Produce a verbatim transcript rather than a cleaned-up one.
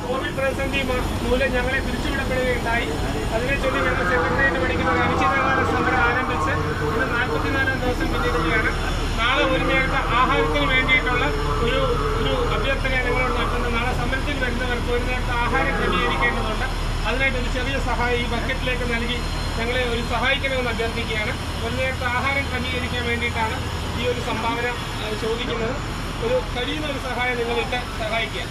Covid പ്രതിസന്ധി മൂലം ഞങ്ങളെ പിരിച്ചുവിടപ്പെടുകയുണ്ടായി. അതിനെ ചൊല്ലി ഞങ്ങൾ സെക്രട്ടേറിയറ്റ് പഠിക്കുന്ന ഒരു അനിശ്ചിതകാല സമരം ആരംഭിച്ച് ഇന്ന് നാൽപ്പത്തിനാലാം ദിവസം പിന്നിടുകയാണ്. നാളെ ഒരു നേരത്തെ ആഹാരത്തിന് വേണ്ടിയിട്ടുള്ള ഒരു ഒരു അഭ്യർത്ഥന ഞങ്ങളോട് നടത്തുന്നത്. നാളെ സമരത്തിൽ വരുന്നവർക്ക് ഒരു നേരത്തെ ആഹാരം ക്രമീകരിക്കേണ്ടതുണ്ട്. അതിനായിട്ട് ഒരു ചെറിയ സഹായം ഈ ബക്കറ്റിലേക്ക് നൽകി ഞങ്ങളെ ഒരു സഹായിക്കണമെന്ന് അഭ്യർത്ഥിക്കുകയാണ്. ഒരു നേരത്തെ ആഹാരം ക്രമീകരിക്കാൻ വേണ്ടിയിട്ടാണ് ഈ ഒരു സംഭാവന ചോദിക്കുന്നത്. ഒരു കഴിയുന്ന ഒരു സഹായം നിങ്ങളിട്ട് സഹായിക്കുക.